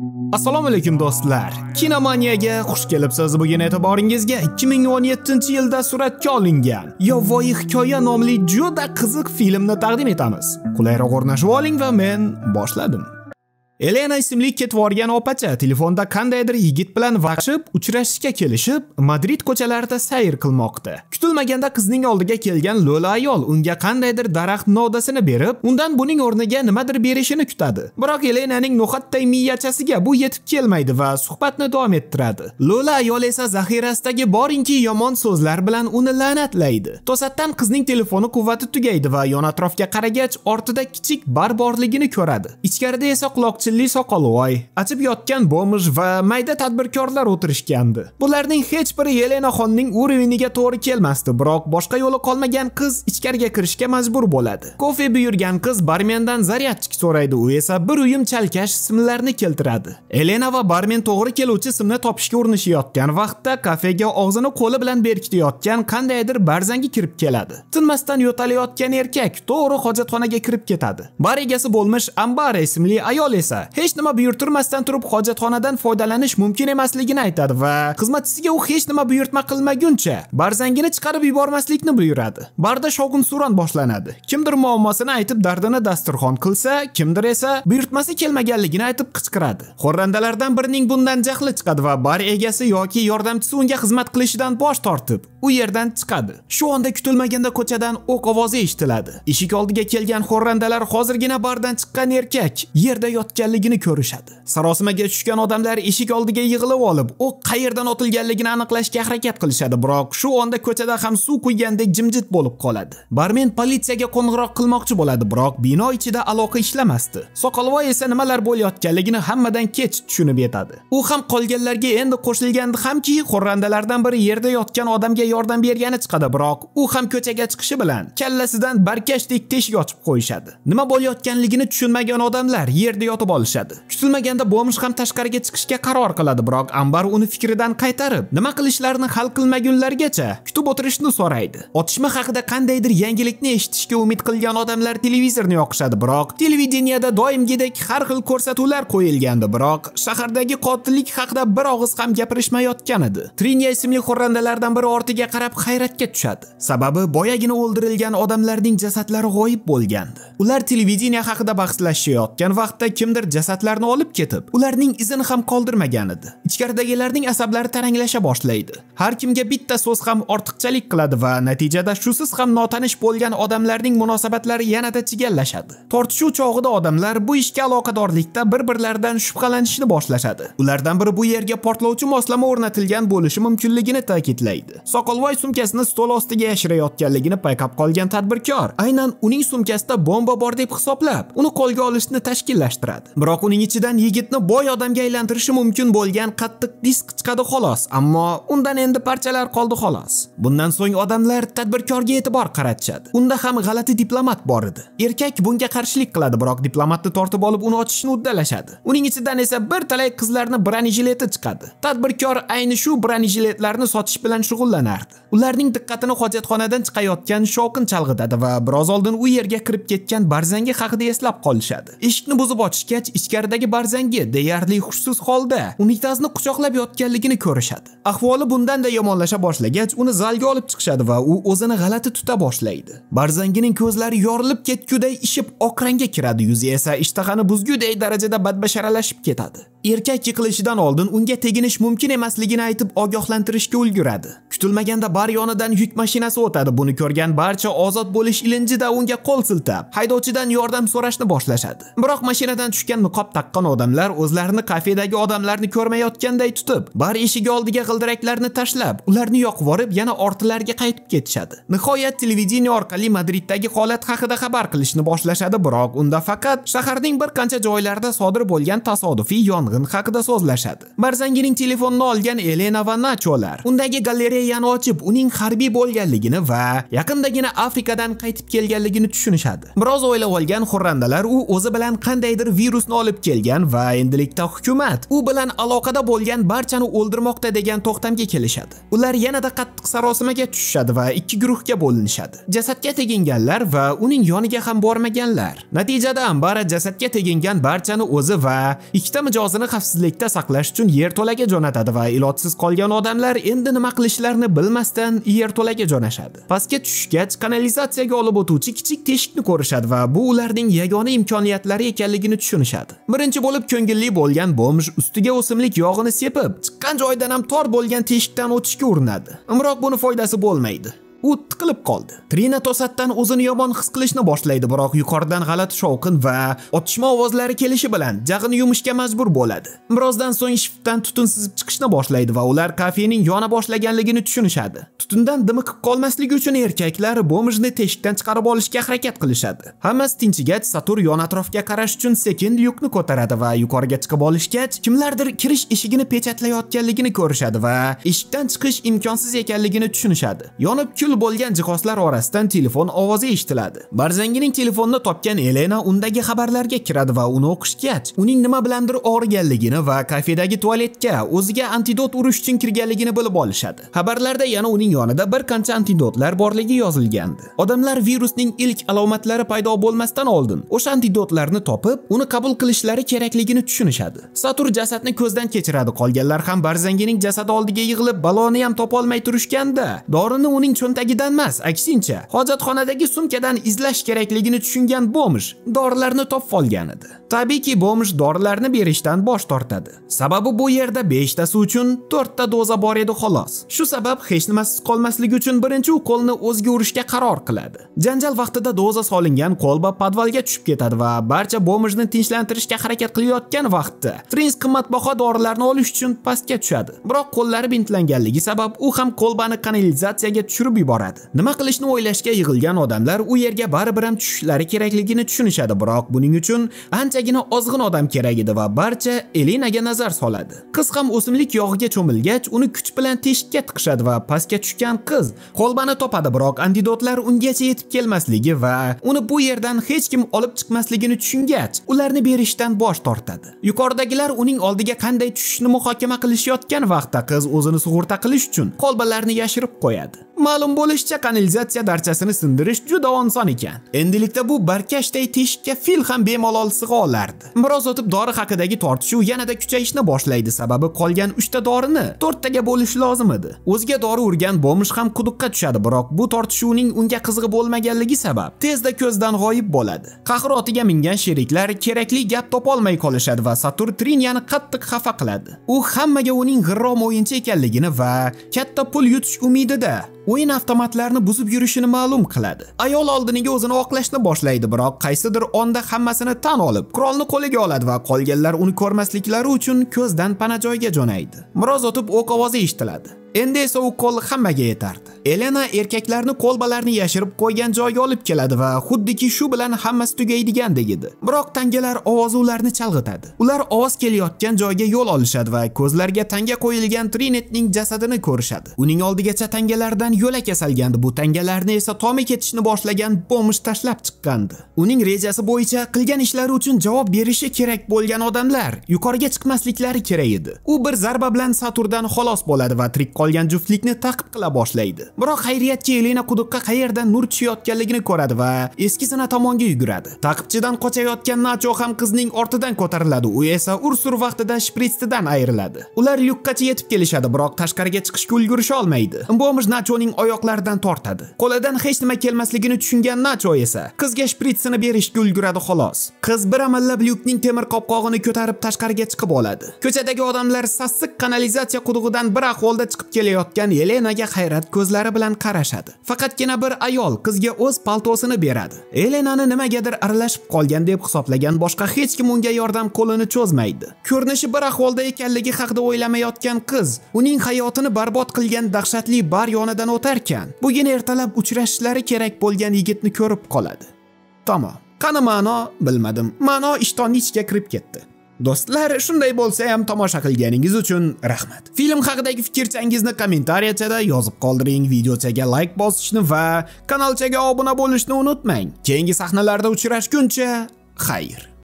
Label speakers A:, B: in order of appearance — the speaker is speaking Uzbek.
A: Assalomu alaykum do'stlar. Kinomaniyaga xush kelibsiz. Bugun e'tiboringizga 2017-yilda suratga olingan Yovvoyi hikoya nomli juda qiziq filmni taqdim etamiz. Qulayroq o'rnashib oling va men boshladim. Elena ismli ketib borgan opacha telefonda qandaydir yigit bilan vaqtashib, uchrashishga kelishib, Madrid ko'chalarida sayr qilmoqda. Kutilmaganda qizning oldiga kelgan lo'la ayol unga qandaydir daraxt novdasini berib, undan buning o'rniga nimadir berishini kutadi. Biroq Elenaning no'xatday miyachasiga bu yetib kelmaydi va suhbatni davom ettiradi. Lo'la ayol esa zaxirasidagi borinki yomon so'zlar bilan uni la'natlaydi. To'satdan qizning telefoni quvvati tugaydi va yon atrofga qaragach, ortida kichik bar borligini ko'radi. Ichkarida esa quloqchin soqolvoy, achib yotgan bomij va mayda tadbirkorlar o'tirishgandi. Bularning hech biri Elena xonning uroviniga to'g'ri kelmasdi, biroq boshqa yo'li qolmagan qiz ichkariga kirishga majbur bo'ladi. Kofe buyurgan qiz barmendan zaryadchik so'raydi, u esa bir uyum chalkash simlarni keltiradi. Elena va barmen to'g'ri keluvchi simni topishga urinishayotgan vaqtda kafega og'zini qo'li bilan berkitayotgan qandaydir barzangi kirib keladi. Tinmasdan yo'talayotgan erkak to'g'ri hojatxonaga kirib ketadi. Bar egasi bo'lmish Ambara ismli ayol esa hech nima buyurtirmasdan turib hojatxonadan foydalanish mumkin emasligini aytadi va xizmatchisiga u hech nima buyurtma qilmaguncha barzangini chiqarib yubormaslikni buyuradi. Barda shovqin suron boshlanadi. Kimdir muammosini aytib dardini dasturxon qilsa, kimdir esa buyurtmasi kelmaganligini aytib qichqiradi. Xorrandalardan birining bundan jahli chiqadi va bar egasi yoki yordamchisi unga xizmat qilishidan bosh tortib, u yerdan chiqadi. Shu onda kutilmaganda ko'chadan o'q ovozi eshitiladi. Eshik oldiga kelgan xorrandalar hozirgina bardan chiqqan erkak yerda yotganligini ko'rishadi. Sarosimaga tushgan odamlar eshik oldiga yig'ilib olib, o'q qayerdan otilganligini aniqlashga harakat qilishadi, biroq shu onda ko'chada ham suv quygandek jimjit bo'lib qoladi. Barmen politsiyaga qo'ng'iroq qilmoqchi bo'ladi, biroq bino ichida aloqa ishlamasdi. Soqolvoy esa nimalar bo'layotganligini hammadan kech tushunib yetadi. U ham qolganlarga endi qo'shilgandi hamki, xorrandalardan biri yerda yotgan odamga yordam bergani chiqadi, biroq u ham ko'chaga chiqishi bilan kallasidan barkashdek teshik ochib qo'yishadi. Nima bo'layotganligini tushunmagan odamlar yerda yotib olishadi. Kutilmaganda bomij ham tashqariga chiqishga qaror qiladi, biroq Ambar uni fikridan qaytarib, nima qilishlarini hal qilmagunlargacha kutib o'tirishni so'raydi. Otishma haqida qandaydir yangilikni eshitishga umid qilgan odamlar televizorni yoqishadi, biroq televideniyada doimgidek har xil ko'rsatuvlar qo'yilgandi, biroq shahardagi qotillik haqida bir og'iz ham gapirishmayotgan edi. Trinya ismli xorrandalardan biri ortiga qarab hayratga tushadi. Sababi boyagina o'ldirilgan odamlarning jasadlari g'oyib bo'lgandi. Ular televideniya haqida bahslashayotgan vaqtda kimdir jasadlarni olib ketib, ularning izini ham qoldirmagan edi. Ichkaridagilarning asablari taranglasha boshlaydi. Har kimga bitta so'z ham ortiqchalik qiladi va natijada shusiz ham notanish bo'lgan odamlarning munosabatlari yanada chigallashadi. Tortishuv chog'ida odamlar bu ishga aloqadorlikda bir-birlaridan shubhalanishni boshlashadi. Ulardan biri bu yerga portlovchi moslama o'rnatilgan bo'lishi mumkinligini ta'kidlaydi. Soqolvoy sumkasini stol ostiga yashirayotganligini payqab qolgan tadbirkor aynan uning sumkasida bomba bor deb hisoblab, uni qo'lga olishni tashkillashtiradi. Biroq uning ichidan yigitni boy odamga aylantirishi mumkin bo'lgan qattiq disk chiqadi xolos, ammo undan endi parchalar qoldi xolos. Bundan so'ng odamlar tadbirkorga e'tibor qaratishadi. Unda ham g'alati diplomat bor edi. Erkak bunga qarshilik qiladi, biroq diplomatni tortib olib uni ochishni uddalashadi. Uning ichidan esa bir talay qizlarni branijileti chiqadi. Tadbirkor ayni shu branijiletlarni sotish bilan shug'ullanardi. Ularning diqqatini hojatxonadan chiqayotgan shovqin chalg'itadi va biroz oldin u yerga kirib ketgan barzangi haqida eslab qolishadi. Eshikni buzib ochishgach, ichkaridagi barzangi deyarli hushsiz holda unitazni quchoqlab yotganligini ko'rishadi. Ahvoli bundan-da yomonlasha boshlagach, uni zalga olib chiqishadi va u o'zini g'alati tuta boshlaydi. Barzangining ko'zlari yorilib ketguday ishib oq rangga kiradi, yuzi esa ishtahani buzguday darajada badbasharalashib ketadi. Erkak yiqilishidan oldin unga teginish mumkin emasligini aytib ogohlantirishga ulguradi. Kutilmaganda bar yonidan yuk mashinasi o'tadi. Buni ko'rgan barcha ozod bo'lish ilinjida unga qo'l siltab, haydovchidan yordam so'rashni boshlashadi. Biroq mashinadan tushgan niqob taqqan odamlar o'zlarini kafedagi odamlarni ko'rmayotganday tutib, bar eshigi oldiga g'ildiraklarni tashlab, ularni yoqib yorib, yana ortilariga qaytib ketishadi. Nihoyat televideniya orqali Madriddagi holat haqida xabar qilishni boshlashadi, biroq unda faqat shaharning bir qancha joylarida sodir bo'lgan tasodifiy yong'in haqida so'zlashadi. Barzangining telefonini olgan Elena va Nacholar undagi galereya miyani ochib, uning harbiy bo'lganligini va yaqindagina Afrikadan qaytib kelganligini tushunishadi. Biroz o'ylab olgan xurrandalar u o'zi bilan qandaydir virusni olib kelgan va endilikda hukumat u bilan aloqada bo'lgan barchani o'ldirmoqda degan to'xtamga kelishadi. Ular yanada qattiq sarosimaga tushishadi va ikki guruhga bo'linishadi. Jasadga teginganlar va uning yoniga ham bormaganlar. Natijada Ambara jasadga tegingan barchani o'zi va ikkita mijozini xavfsizlikda saqlash uchun yerto'laga jo'natadi va ilojsiz qolgan odamlar endi nima qilishlarini bilmasdan yerto'laga jo'nashadi. Pastga tushgach, kanalizatsiyaga olib o'tuvchi kichik teshikni ko'rishadi va bu ularning yagona imkoniyatlari ekanligini tushunishadi. Birinchi bo'lib ko'ngilli bo'lgan bomj ustiga o'simlik yog'ini sepib, chiqqan joydan ham tor bo'lgan teshikdan o'tishga urinadi. Biroq buni foydasi bo'lmaydi. U tiqilib qoldi. Trina to'satdan o'zini yomon his qilishni boshlaydi, biroq yuqoridan g'alati shovqin va otishma ovozlari kelishi bilan jag'ini yumishga majbur bo'ladi. Birozdan so'ng shiftdan tutun sizib chiqishni boshlaydi va ular kafening yona boshlaganligini tushunishadi. Tutundan dimiqib qolmasligi uchun erkaklar bomjni teshikdan chiqarib olishga harakat qilishadi. Hammasi tinchigach, Satur yon atrofga qarash uchun sekin lyukni ko'taradi va yuqoriga chiqib olishgach, kimlardir kirish eshigini pechatlayotganligini ko'rishadi va eshikdan chiqish imkonsiz ekanligini tushunishadi. Yonib bo'lgan jihozlar orasidan telefon ovozi eshitiladi. Barzangining telefonini topgan Elena undagi xabarlarga kiradi va uni o'qishgach, uning nima bilandir og'riganligini va kafedagi tualetga o'ziga antidot urish uchun kirganligini bilib olishadi. Xabarlarda yana uning yonida bir qancha antidotlar borligi yozilgandi. Odamlar virusning ilk alomatlari paydo bo'lmasdan oldin o'sha antidotlarni topib, uni qabul qilishlari kerakligini tushunishadi. Satur jasadni ko'zdan kechiradi. Qolganlar ham Barzangining jasadi oldiga yig'ilib, baloni ham topolmay turishganda, dorini uning cho'ntagidan emas, aksincha, hojatxonadagi sumkadan izlash kerakligini tushungan bomj dorilarni topib olgan edi. Tabiiyki, bomj dorilarni berishdan bosh tortadi. Sababi bu yerda 5 tasi uchun 4 ta doza bor edi xolos. Shu sabab hech nimasiz qolmasligi uchun birinchi u qo'lni o'ziga urishga qaror qiladi. Janjal vaqtida doza solingan kolba podvalga tushib ketadi va barcha bomjni tinchlantirishga harakat qilayotgan vaqtda Trins qimmatbaho dorilarni olish uchun pastga tushadi. Biroq qo'llari bintlanganligi sabab u ham kolbani kanalizatsiyaga tushirib yuboradi. Nima qilishni o'ylashga yig'ilgan odamlar u yerga baribir ham tushishlari kerakligini tushunishadi, biroq buning uchun anchagina ozg'in odam kerak edi va barcha Elenaga nazar soladi. Qiz ham o'simlik yog'iga cho'milgach, uni kuch bilan teshikka tiqishadi va pastga tushgan qiz kolbani topadi, biroq antidotlar ungacha yetib kelmasligi va uni bu yerdan hech kim olib chiqmasligini tushungach, ularni berishdan bosh tortadi. Yuqoridagilar uning oldiga qanday tushishni muhokama qilishayotgan vaqtda qiz o'zini sug'urta qilish uchun kolbalarni yashirib qo'yadi. Ma'lum bo'lishicha, kanalizatsiya darchasini sindirish juda oson ekan. Endilikda bu barkashday teshikka fil ham bemalol sig'a olardi. Biroz o'tib dori haqidagi tortishuv yanada kuchayishni boshlaydi, sababi qolgan 3 ta dorini 4 taga bo'lish lozim edi. O'ziga dori urgan bomj ham quduqqa tushadi, biroq bu tortishuvning unga qizig'i bo'lmaganligi sabab tezda ko'zdan g'oyib bo'ladi. Qahrotiga mingan sheriklar kerakli gap topolmay qolishadi va Satur Trinyani qattiq xafa qiladi. U hammaga uning g'irrom o'yinchi ekanligini va katta pul yutish umidida o'yin avtomatlarini buzib yurishini ma'lum qiladi. Ayol oldiniga o'zini oqlashni boshlaydi, biroq qaysidir onda hammasini tan olib, qurolni qo'liga oladi va qolganlar uni ko'rmasliklari uchun ko'zdan pana joyga jo'naydi. Biroz o'tib o'q ovozi eshitiladi. Endi esa u qo'l hammaga yetardi. Elena erkaklarni kolbalarni yashirib qo'ygan joyga olib keladi va xuddiki shu bilan hammasi tugaydigandek edi. Biroq tangalar ovozi ularni chalg'itadi. Ular ovoz kelayotgan joyga yo'l olishadi va ko'zlariga tanga qo'yilgan Trinetning jasadini ko'rishadi. Uning oldigacha tangalardan yo'lak yasalgandi. Bu tangalarni esa tomi ketishni boshlagan bomj tashlab chiqqandi. Uning rejasi bo'yicha qilgan ishlari uchun javob berishi kerak bo'lgan odamlar yuqoriga chiqmasliklari kerak edi. U bir zarba bilan Saturdan xalos bo'ladi va tirik qolgan juftlikni ta'qib qila boshlaydi. Biroq xayriyatki, Elena quduqqa qayerdan nur tushayotganligini ko'radi va eski zina tomonga yuguradi. Ta'qibchidan qochayotgan Nacho ham qizning ortidan ko'tariladi. U esa ursur vaqtida shpritsdan ayriladi. Ular lyukkacha yetib kelishadi, biroq tashqariga chiqishga ulgurisha olmaydi. Bomj Nachoning oyoqlaridan tortadi. Qo'lidan hech nima kelmasligini tushungan Nacho esa qizga shpritsini berishga ulguradi xolos. Qiz bir amallab lyukning temir qopqog'ini ko'tarib tashqariga chiqib oladi. Ko'chadagi odamlar sassiq kanalizatsiya qudug'idan bir ahvolda chiqib kelayotgan Elenaga hayrat ko'zlari bilan qarashadi. Faqatgina bir ayol qizga o'z paltosini beradi. Elenani nimagadir aralashib qolgan deb hisoblagan boshqa hech kim unga yordam qo'lini cho'zmaydi. Ko'rinishi bir ahvolda ekanligi haqida o'ylamayotgan qiz uning hayotini barbod qilgan dahshatli bar yonidan o'tarkan, bugun ertalab uchrashishlari kerak bo'lgan yigitni ko'rib qoladi. Tamom. Qani ma'no bilmadim. Ma'no ishtonning ichiga kirib ketdi. Do'stlar, shunday bo'lsa ham tomosha qilganingiz uchun rahmat. Film haqidagi fikrchangizni kommentariyada yozib qoldiring, videoga like bosishni va kanalchaga obuna bo'lishni unutmang. Keyingi sahnalarda uchrashguncha, xayr.